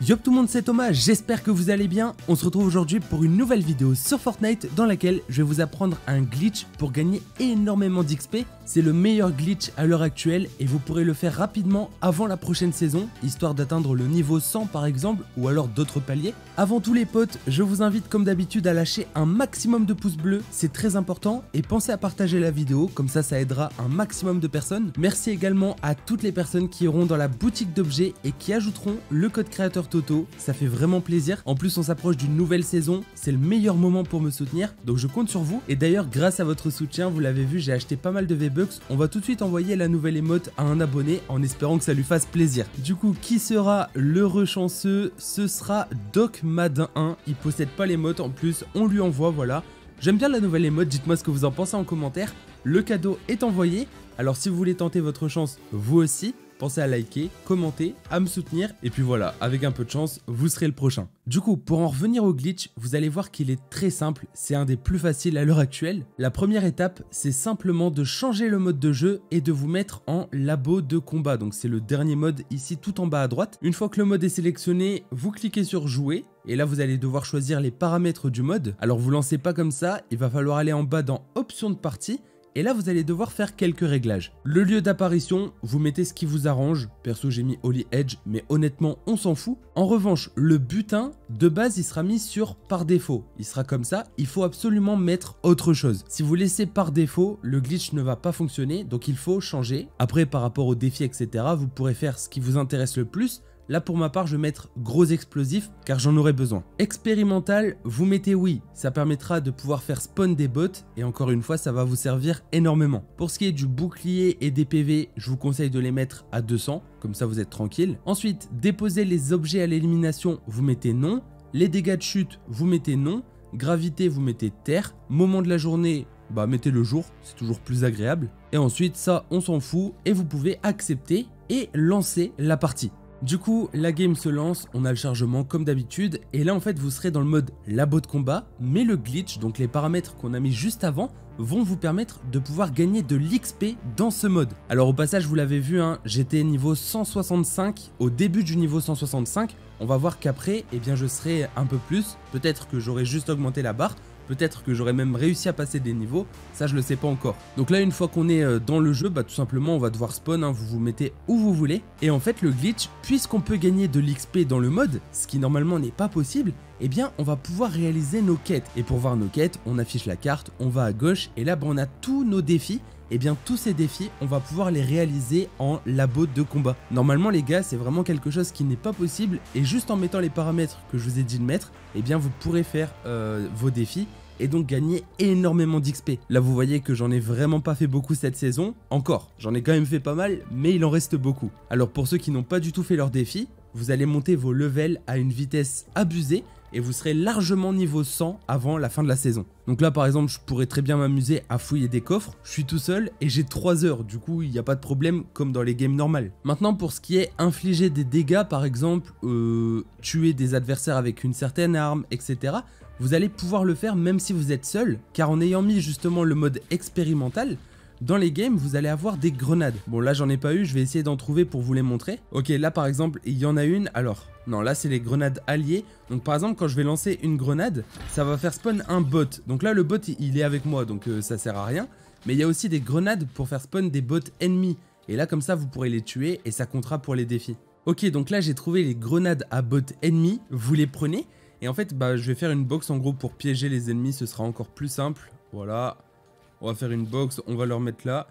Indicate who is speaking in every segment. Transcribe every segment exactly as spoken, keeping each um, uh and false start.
Speaker 1: Yo tout le monde, c'est Thomas, j'espère que vous allez bien. On se retrouve aujourd'hui pour une nouvelle vidéo sur Fortnite dans laquelle je vais vous apprendre un glitch pour gagner énormément d'X P. C'est le meilleur glitch à l'heure actuelle et vous pourrez le faire rapidement avant la prochaine saison, histoire d'atteindre le niveau cent par exemple, ou alors d'autres paliers. Avant tout les potes, je vous invite comme d'habitude à lâcher un maximum de pouces bleus, c'est très important, et pensez à partager la vidéo, comme ça ça aidera un maximum de personnes. Merci également à toutes les personnes qui iront dans la boutique d'objets et qui ajouteront le code créateur Toto, ça fait vraiment plaisir. En plus on s'approche d'une nouvelle saison, c'est le meilleur moment pour me soutenir, donc je compte sur vous. Et d'ailleurs grâce à votre soutien, vous l'avez vu, j'ai acheté pas mal de V-Bucks. On va tout de suite envoyer la nouvelle émote à un abonné en espérant que ça lui fasse plaisir. Du coup, qui sera l'heureux chanceux? Ce sera DocMadin un, il possède pas l'émote en plus, on lui envoie, voilà. J'aime bien la nouvelle émote, dites-moi ce que vous en pensez en commentaire. Le cadeau est envoyé, alors si vous voulez tenter votre chance, vous aussi, pensez à liker, commenter, à me soutenir, et puis voilà, avec un peu de chance, vous serez le prochain. Du coup, pour en revenir au glitch, vous allez voir qu'il est très simple, c'est un des plus faciles à l'heure actuelle. La première étape, c'est simplement de changer le mode de jeu et de vous mettre en labo de combat, donc c'est le dernier mode ici tout en bas à droite. Une fois que le mode est sélectionné, vous cliquez sur jouer, et là vous allez devoir choisir les paramètres du mode. Alors vous lancez pas comme ça, il va falloir aller en bas dans options de partie, et là vous allez devoir faire quelques réglages. Le lieu d'apparition, vous mettez ce qui vous arrange. Perso j'ai mis Holy Edge, mais honnêtement on s'en fout. En revanche, le butin, de base il sera mis sur par défaut. Il sera comme ça, il faut absolument mettre autre chose. Si vous laissez par défaut, le glitch ne va pas fonctionner, donc il faut changer. Après par rapport aux défis et cetera, vous pourrez faire ce qui vous intéresse le plus. Là pour ma part je vais mettre gros explosif car j'en aurai besoin. Expérimental, vous mettez oui, ça permettra de pouvoir faire spawn des bots et encore une fois ça va vous servir énormément. Pour ce qui est du bouclier et des P V, je vous conseille de les mettre à deux cents, comme ça vous êtes tranquille. Ensuite, déposer les objets à l'élimination, vous mettez non. Les dégâts de chute, vous mettez non. Gravité, vous mettez terre. Moment de la journée, bah mettez le jour, c'est toujours plus agréable. Et ensuite ça on s'en fout et vous pouvez accepter et lancer la partie. Du coup, la game se lance, on a le chargement comme d'habitude, et là en fait vous serez dans le mode labo de combat, mais le glitch, donc les paramètres qu'on a mis juste avant, vont vous permettre de pouvoir gagner de l'X P dans ce mode. Alors au passage, vous l'avez vu, hein, j'étais niveau cent soixante-cinq, au début du niveau cent soixante-cinq, on va voir qu'après, eh bien je serai un peu plus, peut-être que j'aurai juste augmenté la barre, peut-être que j'aurais même réussi à passer des niveaux, ça je le sais pas encore. Donc là une fois qu'on est dans le jeu, bah tout simplement on va devoir spawn, hein, vous vous mettez où vous voulez. Et en fait le glitch, puisqu'on peut gagner de l'X P dans le mode, ce qui normalement n'est pas possible, eh bien on va pouvoir réaliser nos quêtes. Et pour voir nos quêtes, on affiche la carte, on va à gauche, et là bah, on a tous nos défis. Et bien tous ces défis, on va pouvoir les réaliser en labo de combat. Normalement les gars, c'est vraiment quelque chose qui n'est pas possible, et juste en mettant les paramètres que je vous ai dit de mettre, et bien vous pourrez faire euh, vos défis et donc gagner énormément d'X P. Là vous voyez que j'en ai vraiment pas fait beaucoup cette saison, encore, j'en ai quand même fait pas mal, mais il en reste beaucoup. Alors pour ceux qui n'ont pas du tout fait leur défi, vous allez monter vos levels à une vitesse abusée, et vous serez largement niveau cent avant la fin de la saison. Donc là par exemple je pourrais très bien m'amuser à fouiller des coffres, je suis tout seul et j'ai trois heures, du coup il n'y a pas de problème comme dans les games normales. Maintenant pour ce qui est infliger des dégâts par exemple, euh, tuer des adversaires avec une certaine arme, et cetera. Vous allez pouvoir le faire même si vous êtes seul, car en ayant mis justement le mode expérimental, dans les games, vous allez avoir des grenades. Bon, là, j'en ai pas eu, je vais essayer d'en trouver pour vous les montrer. Ok, là, par exemple, il y en a une. Alors, non, là, c'est les grenades alliées. Donc, par exemple, quand je vais lancer une grenade, ça va faire spawn un bot. Donc là, le bot, il est avec moi, donc euh, ça sert à rien. Mais il y a aussi des grenades pour faire spawn des bots ennemis. Et là, comme ça, vous pourrez les tuer et ça comptera pour les défis. Ok, donc là, j'ai trouvé les grenades à bots ennemis. Vous les prenez. Et en fait, bah, je vais faire une box, en gros, pour piéger les ennemis. Ce sera encore plus simple. Voilà. On va faire une box, on va leur mettre là.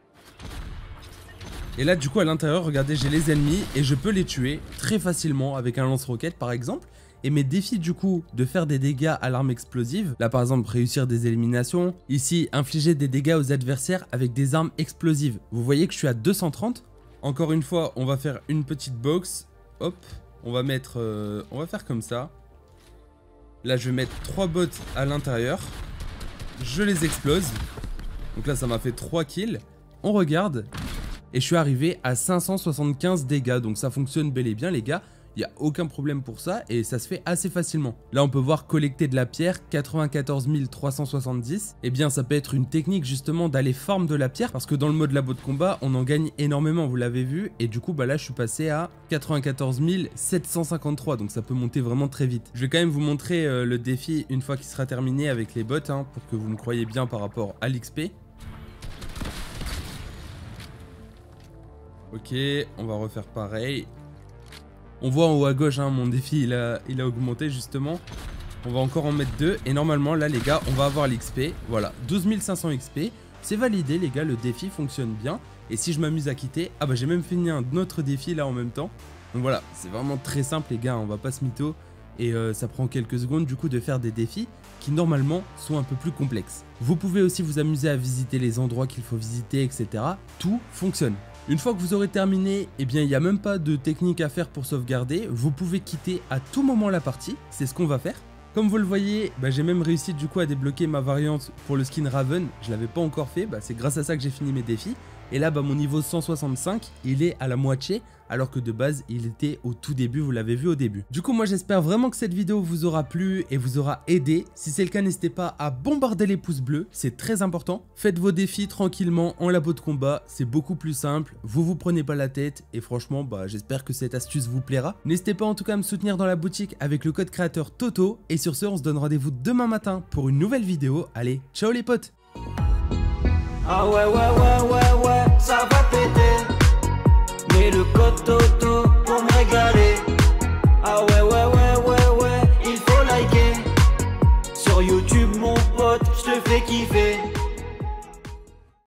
Speaker 1: Et là du coup à l'intérieur, regardez, j'ai les ennemis et je peux les tuer très facilement avec un lance-roquette par exemple. Et mes défis du coup de faire des dégâts à l'arme explosive, là par exemple réussir des éliminations, ici infliger des dégâts aux adversaires avec des armes explosives. Vous voyez que je suis à deux cent trente. Encore une fois, on va faire une petite box. Hop, on va mettre, euh, on va faire comme ça. Là je vais mettre trois bots à l'intérieur. Je les explose. Donc là ça m'a fait trois kills. On regarde. Et je suis arrivé à cinq cent soixante-quinze dégâts. Donc ça fonctionne bel et bien les gars. Il il n'y a aucun problème pour ça et ça se fait assez facilement. Là on peut voir collecter de la pierre quatre-vingt-quatorze mille trois cent soixante-dix. Et eh bien ça peut être une technique justement d'aller farm de la pierre parce que dans le mode labo de combat on en gagne énormément, vous l'avez vu. Et du coup bah là je suis passé à quatre-vingt-quatorze mille sept cent cinquante-trois, donc ça peut monter vraiment très vite. Je vais quand même vous montrer euh, le défi une fois qu'il sera terminé avec les bots hein, pour que vous me croyez bien par rapport à l'X P. Ok, on va refaire pareil. On voit en haut à gauche, hein, mon défi il a, il a augmenté justement. On va encore en mettre deux. Et normalement là les gars on va avoir l'X P. Voilà, douze mille cinq cents X P. C'est validé les gars, le défi fonctionne bien. Et si je m'amuse à quitter, ah bah j'ai même fini un autre défi là en même temps. Donc voilà, c'est vraiment très simple les gars, on va pas se mytho. Et euh, ça prend quelques secondes du coup de faire des défis qui normalement sont un peu plus complexes. Vous pouvez aussi vous amuser à visiter les endroits qu'il faut visiter, et cetera. Tout fonctionne. Une fois que vous aurez terminé, eh bien il n'y a même pas de technique à faire pour sauvegarder, vous pouvez quitter à tout moment la partie, c'est ce qu'on va faire. Comme vous le voyez, bah, j'ai même réussi du coup à débloquer ma variante pour le skin Raven, je l'avais pas encore fait, bah, c'est grâce à ça que j'ai fini mes défis. Et là bah, mon niveau cent soixante-cinq, il est à la moitié, alors que de base il était au tout début, vous l'avez vu au début. Du coup moi j'espère vraiment que cette vidéo vous aura plu et vous aura aidé. Si c'est le cas, n'hésitez pas à bombarder les pouces bleus, c'est très important. Faites vos défis tranquillement en labo de combat, c'est beaucoup plus simple, vous vous prenez pas la tête et franchement bah, j'espère que cette astuce vous plaira. N'hésitez pas en tout cas à me soutenir dans la boutique avec le code créateur Toto. Et sur ce on se donne rendez-vous demain matin pour une nouvelle vidéo. Allez, ciao les potes.
Speaker 2: Ah ouais ouais ouais ouais ouais, ça va péter.